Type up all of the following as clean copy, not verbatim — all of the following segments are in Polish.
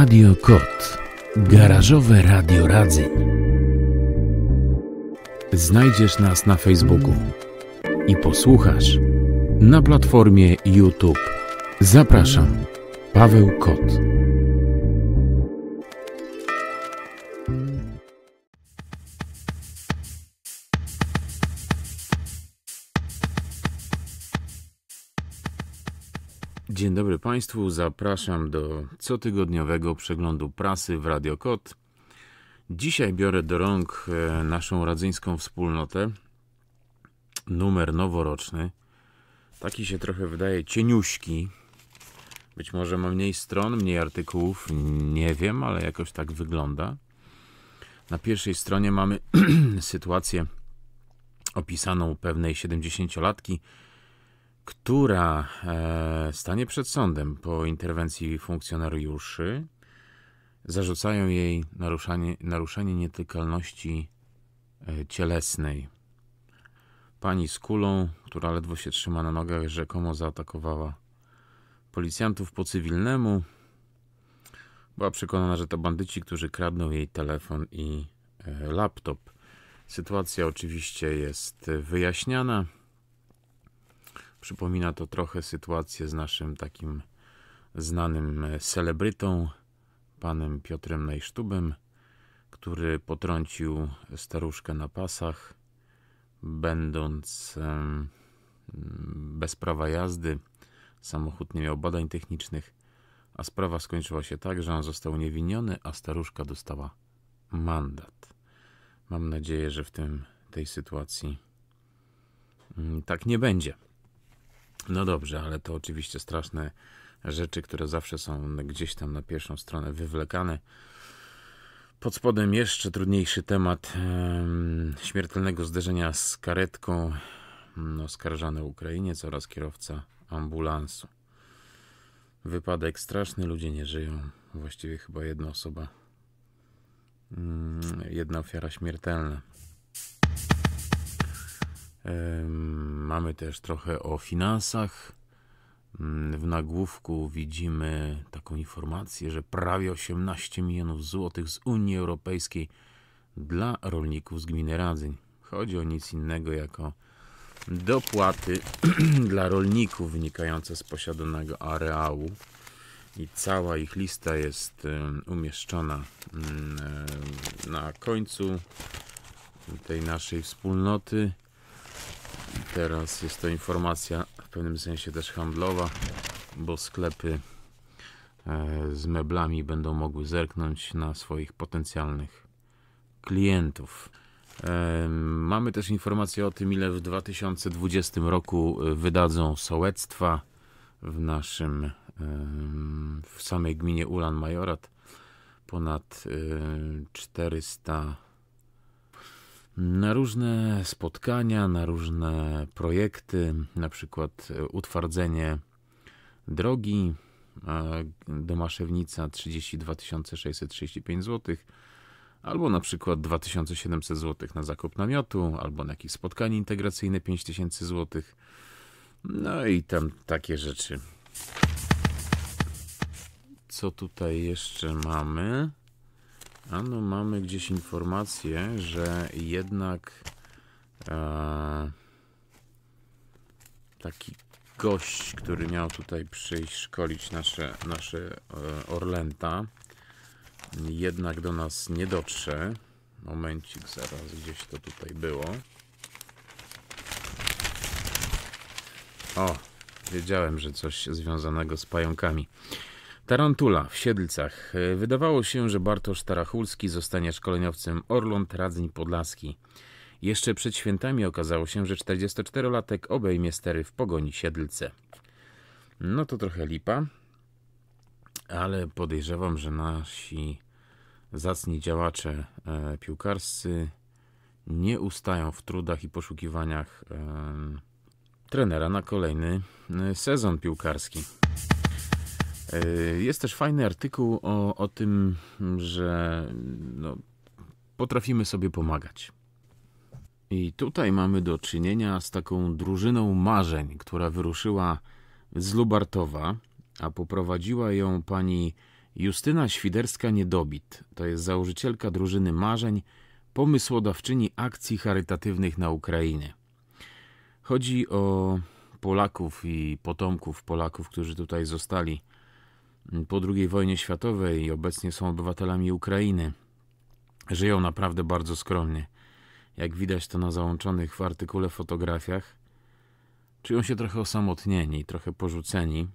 Radio Kot. Garażowe Radio Radzyń. Znajdziesz nas na Facebooku i posłuchasz na platformie YouTube. Zapraszam, Paweł Kot. Dzień dobry Państwu, zapraszam do cotygodniowego przeglądu prasy w Radio Kot. Dzisiaj biorę do rąk naszą radzyńską wspólnotę, numer noworoczny. Taki się trochę wydaje cieniuśki. Być może ma mniej stron, mniej artykułów, nie wiem, ale jakoś tak wygląda. Na pierwszej stronie mamy sytuację opisaną pewnej 70-latki, która stanie przed sądem po interwencji funkcjonariuszy. Zarzucają jej naruszenie nietykalności cielesnej. Pani z kulą, która ledwo się trzyma na nogach, rzekomo zaatakowała policjantów po cywilnemu. Była przekonana, że to bandyci, którzy kradną jej telefon i laptop. Sytuacja oczywiście jest wyjaśniana. Przypomina to trochę sytuację z naszym takim znanym celebrytą, panem Piotrem Najsztubem, który potrącił staruszkę na pasach, będąc bez prawa jazdy. Samochód nie miał badań technicznych, a sprawa skończyła się tak, że on został uniewinniony, a staruszka dostała mandat. Mam nadzieję, że w tej sytuacji tak nie będzie. No dobrze, ale to oczywiście straszne rzeczy, które zawsze są gdzieś tam na pierwszą stronę wywlekane. Pod spodem jeszcze trudniejszy temat śmiertelnego zderzenia z karetką. Oskarżany Ukrainiec oraz kierowca ambulansu. Wypadek straszny, ludzie nie żyją. Właściwie chyba jedna osoba, jedna ofiara śmiertelna. Mamy też trochę o finansach. W nagłówku widzimy taką informację, że prawie 18 milionów złotych z Unii Europejskiej dla rolników z gminy Radzyń. Chodzi o nic innego jako dopłaty dla rolników wynikające z posiadanego areału. I cała ich lista jest umieszczona na końcu tej naszej wspólnoty. Teraz jest to informacja w pewnym sensie też handlowa, bo sklepy z meblami będą mogły zerknąć na swoich potencjalnych klientów. Mamy też informację o tym, ile w 2020 roku wydadzą sołectwa w samej gminie Ulan Majorat. Ponad 400 na różne spotkania, na różne projekty, na przykład utwardzenie drogi do Maszewnica 32 635 zł, albo na przykład 2700 zł na zakup namiotu, albo na jakieś spotkanie integracyjne 5000 zł. No i tam takie rzeczy. Co tutaj jeszcze mamy? Ano, mamy gdzieś informację, że jednak taki gość, który miał tutaj przyjść szkolić nasze orlęta, jednak do nas nie dotrze. Momencik, zaraz, gdzieś to tutaj było. O, wiedziałem, że coś związanego z pająkami. Tarantula w Siedlcach. Wydawało się, że Bartosz Tarachulski zostanie szkoleniowcem Orląt Radzyń Podlaski. Jeszcze przed świętami okazało się, że 44-latek obejmie stery w Pogoni Siedlce. No to trochę lipa, ale podejrzewam, że nasi zacni działacze piłkarscy nie ustają w trudach i poszukiwaniach trenera na kolejny sezon piłkarski. Jest też fajny artykuł o tym, że potrafimy sobie pomagać. I tutaj mamy do czynienia z taką drużyną marzeń, która wyruszyła z Lubartowa, a poprowadziła ją pani Justyna Świderska-Niedobit to jest założycielka drużyny marzeń, pomysłodawczyni akcji charytatywnych na Ukrainie. Chodzi o Polaków i potomków Polaków, którzy tutaj zostali po II wojnie światowej i obecnie są obywatelami Ukrainy. Żyją naprawdę bardzo skromnie. Jak widać to na załączonych w artykule fotografiach. Czują się trochę osamotnieni, trochę porzuceni.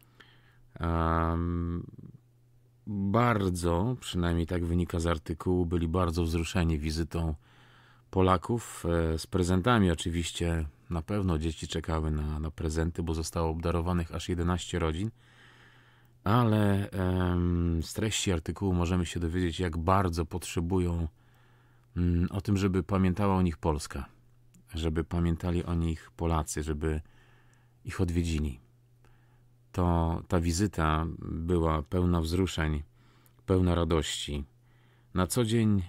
Bardzo, przynajmniej tak wynika z artykułu, byli bardzo wzruszeni wizytą Polaków z prezentami. Oczywiście na pewno dzieci czekały na prezenty, bo zostało obdarowanych aż 11 rodzin. Ale z treści artykułu możemy się dowiedzieć, jak bardzo potrzebują o tym, żeby pamiętała o nich Polska, żeby pamiętali o nich Polacy, żeby ich odwiedzili. Ta wizyta była pełna wzruszeń, pełna radości. Na co dzień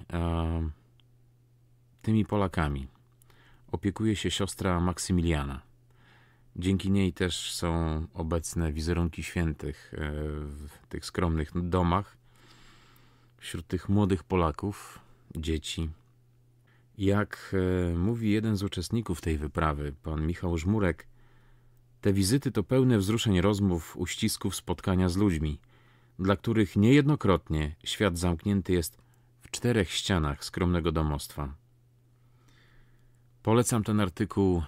tymi Polakami opiekuje się siostra Maksymiliana. Dzięki niej też są obecne wizerunki świętych w tych skromnych domach, wśród tych młodych Polaków, dzieci. Jak mówi jeden z uczestników tej wyprawy, pan Michał Żmurek, te wizyty to pełne wzruszeń rozmów, uścisków, spotkania z ludźmi, dla których niejednokrotnie świat zamknięty jest w 4 ścianach skromnego domostwa. Polecam ten artykuł.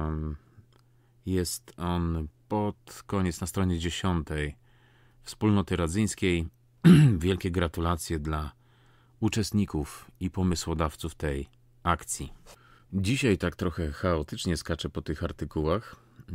Jest on pod koniec na stronie 10 Wspólnoty Radzyńskiej. Wielkie gratulacje dla uczestników i pomysłodawców tej akcji. Dzisiaj tak trochę chaotycznie skaczę po tych artykułach,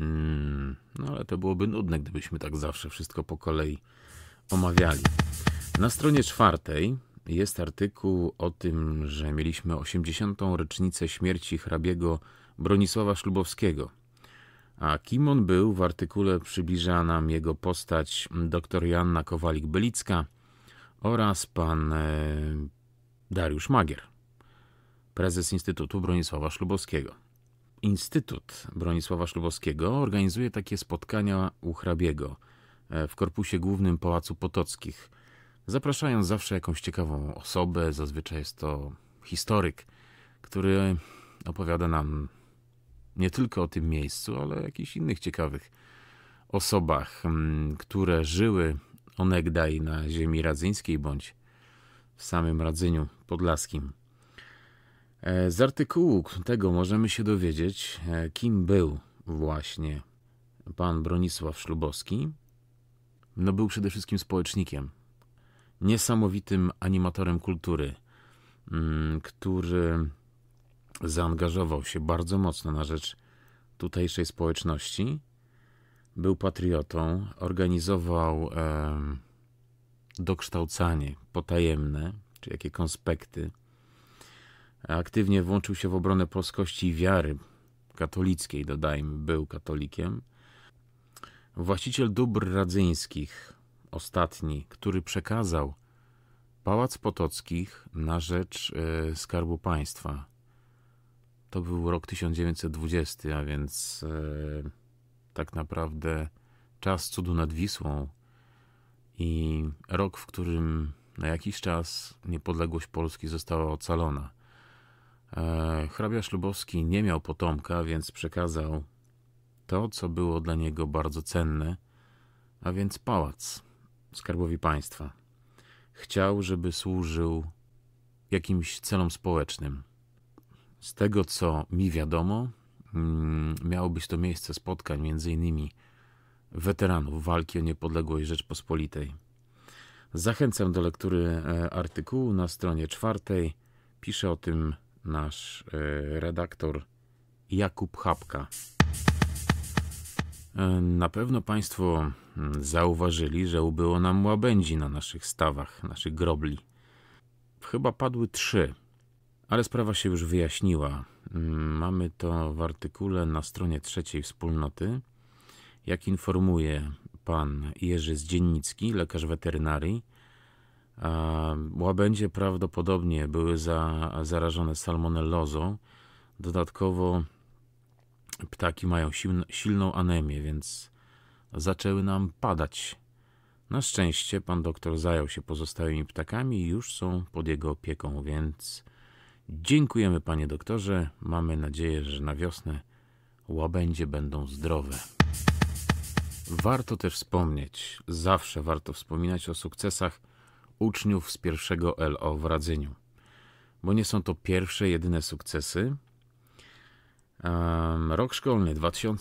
no ale to byłoby nudne, gdybyśmy tak zawsze wszystko po kolei omawiali. Na stronie 4 jest artykuł o tym, że mieliśmy 80. rocznicę śmierci hrabiego Bronisława Szlubowskiego. A kim on był, w artykule przybliża nam jego postać dr Joanna Kowalik-Belicka oraz pan Dariusz Magier, prezes Instytutu Bronisława Szlubowskiego. Instytut Bronisława Szlubowskiego organizuje takie spotkania u hrabiego w korpusie głównym Pałacu Potockich, zapraszając zawsze jakąś ciekawą osobę. Zazwyczaj jest to historyk, który opowiada nam nie tylko o tym miejscu, ale o jakichś innych ciekawych osobach, które żyły onegdaj na ziemi radzyńskiej bądź w samym Radzyniu Podlaskim. Z artykułu tego możemy się dowiedzieć, kim był właśnie pan Bronisław Szlubowski. No, był przede wszystkim społecznikiem, niesamowitym animatorem kultury, który zaangażował się bardzo mocno na rzecz tutejszej społeczności. Był patriotą, organizował dokształcanie potajemne, czy jakie konspekty. Aktywnie włączył się w obronę polskości i wiary katolickiej, dodajmy, był katolikiem. Właściciel dóbr radzyńskich, ostatni, który przekazał Pałac Potockich na rzecz Skarbu Państwa. To był rok 1920, a więc tak naprawdę czas cudu nad Wisłą i rok, w którym na jakiś czas niepodległość Polski została ocalona. Hrabia Szlubowski nie miał potomka, więc przekazał to, co było dla niego bardzo cenne, a więc pałac Skarbowi Państwa. Chciał, żeby służył jakimś celom społecznym. Z tego, co mi wiadomo, miało być to miejsce spotkań m.in. weteranów walki o niepodległość Rzeczpospolitej. Zachęcam do lektury artykułu na stronie 4. Pisze o tym nasz redaktor Jakub Chapka. Na pewno Państwo zauważyli, że ubyło nam łabędzi na naszych stawach, naszych grobli. Chyba padły 3, ale sprawa się już wyjaśniła. Mamy to w artykule na stronie 3 Wspólnoty. Jak informuje pan Jerzy Zdziennicki, lekarz weterynarii, łabędzie prawdopodobnie były zarażone salmonellozą. Dodatkowo ptaki mają silną anemię, więc zaczęły nam padać Na szczęście pan doktor zajął się pozostałymi ptakami i już są pod jego opieką, więc dziękujemy, panie doktorze. Mamy nadzieję, że na wiosnę łabędzie będą zdrowe. Warto też wspomnieć, zawsze warto wspominać o sukcesach uczniów z pierwszego LO w Radzyniu, bo nie są to pierwsze, jedyne sukcesy. Rok szkolny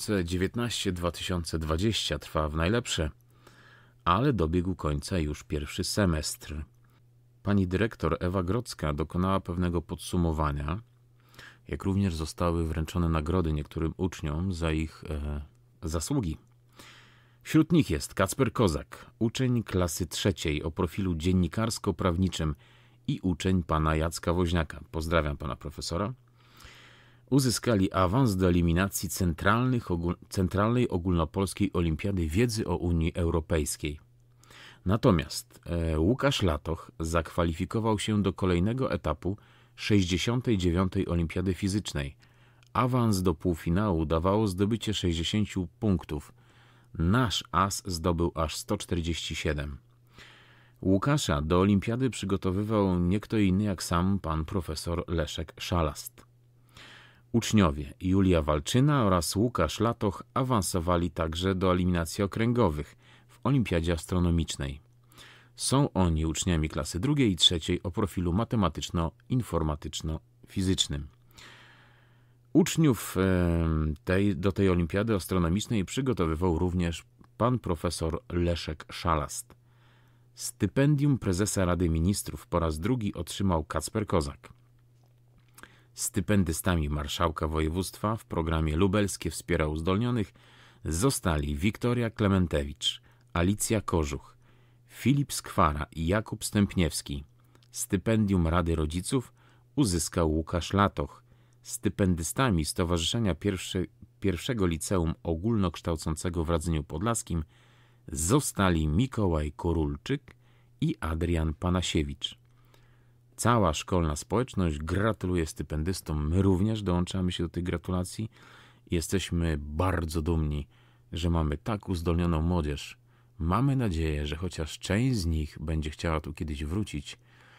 2019-2020 trwa w najlepsze, ale dobiegł końca już pierwszy semestr. Pani dyrektor Ewa Grodzka dokonała pewnego podsumowania, jak również zostały wręczone nagrody niektórym uczniom za ich zasługi. Wśród nich jest Kacper Kozak, uczeń klasy 3 o profilu dziennikarsko-prawniczym i uczeń pana Jacka Woźniaka. Pozdrawiam pana profesora. Uzyskali awans do eliminacji Centralnej Ogólnopolskiej Olimpiady Wiedzy o Unii Europejskiej. Natomiast Łukasz Latoch zakwalifikował się do kolejnego etapu 69. Olimpiady Fizycznej. Awans do półfinału dawało zdobycie 60 punktów. Nasz as zdobył aż 147. Łukasza do olimpiady przygotowywał nie kto inny jak sam pan profesor Leszek Szalast. Uczniowie Julia Walczyna oraz Łukasz Latoch awansowali także do eliminacji okręgowych w olimpiadzie astronomicznej. Są oni uczniami klasy 2. i 3. o profilu matematyczno-informatyczno-fizycznym. Uczniów do tej olimpiady astronomicznej przygotowywał również pan profesor Leszek Szalast. Stypendium prezesa Rady Ministrów po raz drugi otrzymał Kacper Kozak. Stypendystami marszałka województwa w programie Lubelskie Wspiera Uzdolnionych zostali Wiktoria Klementewicz, Alicja Kożuch, Filip Skwara i Jakub Stępniewski. Stypendium Rady Rodziców uzyskał Łukasz Latoch. Stypendystami Stowarzyszenia Pierwszego Liceum Ogólnokształcącego w Radzyniu Podlaskim zostali Mikołaj Korulczyk i Adrian Panasiewicz. Cała szkolna społeczność gratuluje stypendystom. My również dołączamy się do tych gratulacji. Jesteśmy bardzo dumni, że mamy tak uzdolnioną młodzież. Mamy nadzieję, że chociaż część z nich będzie chciała tu kiedyś wrócić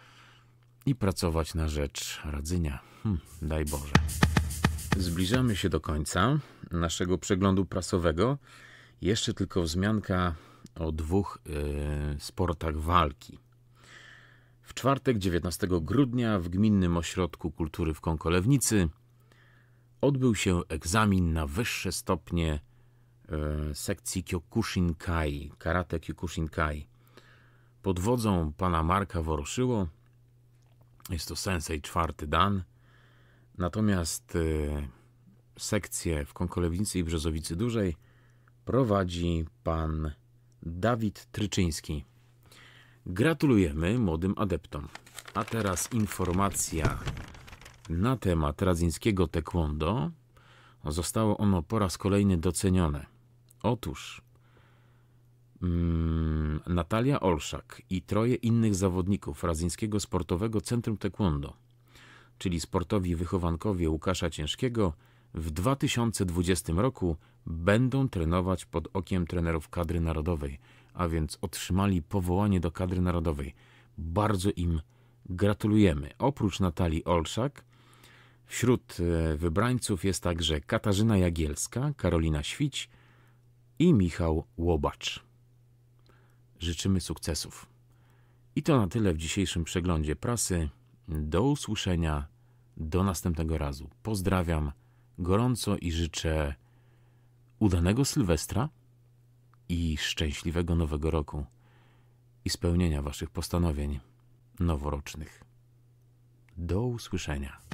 i pracować na rzecz Radzynia. Daj Boże. Zbliżamy się do końca naszego przeglądu prasowego. Jeszcze tylko wzmianka o dwóch sportach walki. W czwartek 19 grudnia w Gminnym Ośrodku Kultury w Kąkolewnicy odbył się egzamin na wyższe stopnie sekcji Kyokushinkai, karate Kyokushinkai. Pod wodzą pana Marka Woroszyło. Jest to sensei 4. dan. Natomiast sekcję w Kąkolewnicy i Brzozowicy Dużej prowadzi pan Dawid Tryczyński. Gratulujemy młodym adeptom. A teraz informacja na temat radzyńskiego taekwondo. Zostało ono po raz kolejny docenione. Otóż Natalia Olszak i 3 innych zawodników Radzyńskiego Sportowego Centrum Taekwondo, czyli sportowi wychowankowie Łukasza Ciężkiego, w 2020 roku będą trenować pod okiem trenerów kadry narodowej, a więc otrzymali powołanie do kadry narodowej. Bardzo im gratulujemy. Oprócz Natalii Olszak wśród wybrańców jest także Katarzyna Jagielska, Karolina Świć i Michał Łobacz. Życzymy sukcesów. I to na tyle w dzisiejszym przeglądzie prasy. Do usłyszenia, do następnego razu. Pozdrawiam gorąco i życzę udanego Sylwestra i szczęśliwego Nowego Roku i spełnienia waszych postanowień noworocznych. Do usłyszenia.